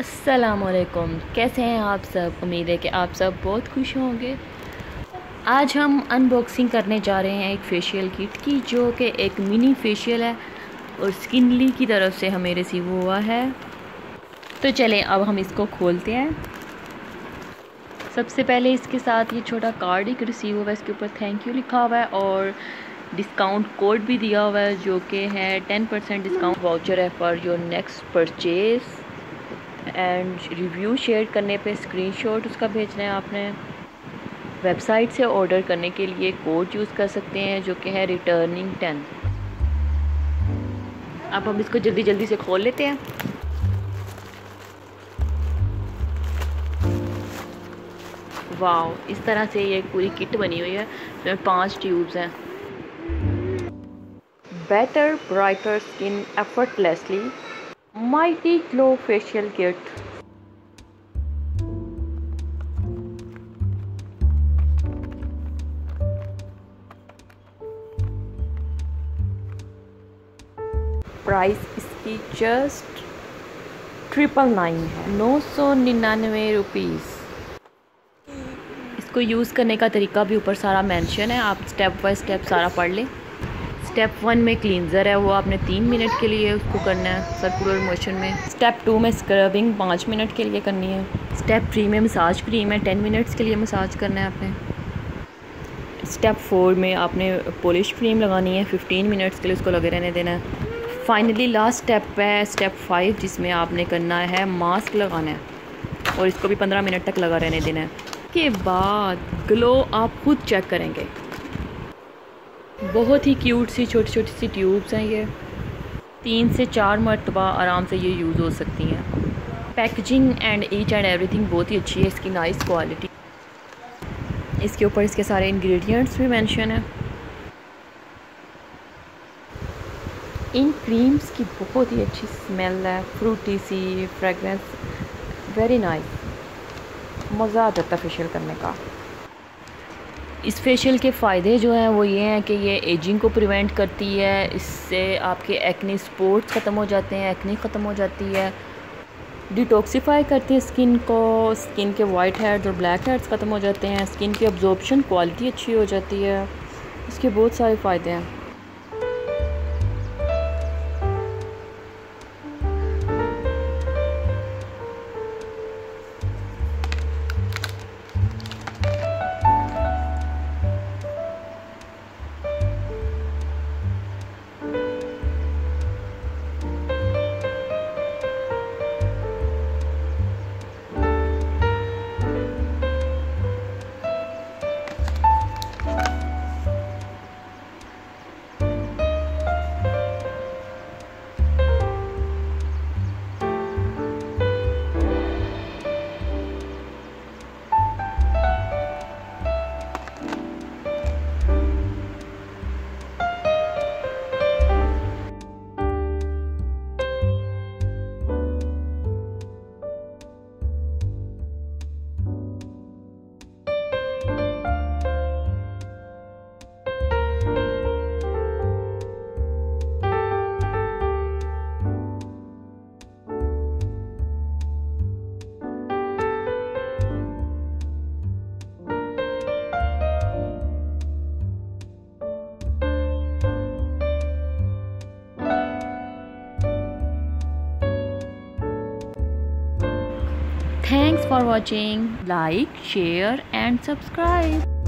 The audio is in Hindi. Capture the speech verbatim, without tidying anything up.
अस्सलामुअलैकुम, कैसे हैं आप सब। उम्मीद है कि आप सब बहुत खुश होंगे। आज हम अनबॉक्सिंग करने जा रहे हैं एक फ़ेशियल किट की, जो कि एक मिनी फेशियल है और स्किनली की तरफ से हमें रिसीव हुआ है। तो चलें अब हम इसको खोलते हैं। सबसे पहले इसके साथ ये छोटा कार्ड एक रिसीव हुआ है, इसके ऊपर थैंक यू लिखा हुआ है और डिस्काउंट कोड भी दिया हुआ है, जो कि है टेन परसेंट डिस्काउंट वाउचर है for your next purchase. And review share करने पे स्क्रीनशॉट उसका भेजना है आपने। वेबसाइट से ऑर्डर करने के लिए कोड यूज़ कर सकते हैं, जो कि है रिटर्निंग टेन। अब हम इसको जल्दी जल्दी से खोल लेते हैं। वाओ, इस तरह से ये पूरी किट बनी हुई है, इसमें पांच ट्यूब्स हैं। Better brighter skin effortlessly mighty glow facial kit. Price इसकी जस्ट ट्रिपल नाइन है, नौ सौ निन्यानवे रुपीज़। इसको यूज़ करने का तरीका भी ऊपर सारा मेंशन है, आप स्टेप बाय स्टेप सारा पढ़ लें। स्टेप वन में क्लींजर है, वो आपने तीन मिनट के लिए उसको करना है सर्कुलर मोशन में। स्टेप टू में स्क्रबिंग पाँच मिनट के लिए करनी है। स्टेप थ्री में मसाज क्रीम है, टेन मिनट्स के लिए मसाज करना है आपने। स्टेप फोर में आपने पॉलिश क्रीम लगानी है, फिफ्टीन मिनट्स के लिए उसको लगे रहने देना है। फाइनली लास्ट स्टेप है स्टेप फाइव, जिसमें आपने करना है मास्क लगाना है और इसको भी पंद्रह मिनट तक लगा रहने देना है। के बाद ग्लो आप खुद चेक करेंगे। बहुत ही क्यूट सी छोटी छोटी सी ट्यूब्स हैं, ये तीन से चार मरतबा आराम से ये यूज़ हो सकती हैं। Packaging and each and everything बहुत ही अच्छी है, इसकी नाइस क्वालिटी। इसके ऊपर इसके सारे इंग्रेडिएंट्स भी मेंशन है। इन क्रीम्स की बहुत ही अच्छी स्मेल है, फ्रूटी सी फ्रेगरेंस, वेरी नाइस। मज़ा आ जाता है फेशियल करने का। इस फेशियल के फ़ायदे जो हैं वो ये हैं कि ये एजिंग को प्रिवेंट करती है, इससे आपके एक्ने स्पॉट्स ख़त्म हो जाते हैं, एक्ने ख़त्म हो जाती है। डिटॉक्सिफाई करती है स्किन को, स्किन के वाइट हेड्स और ब्लैक हेड्स ख़त्म हो जाते हैं। स्किन की अब्जॉर्प्शन क्वालिटी अच्छी हो जाती है। इसके बहुत सारे फ़ायदे हैं। Thanks for watching. Like, share and subscribe.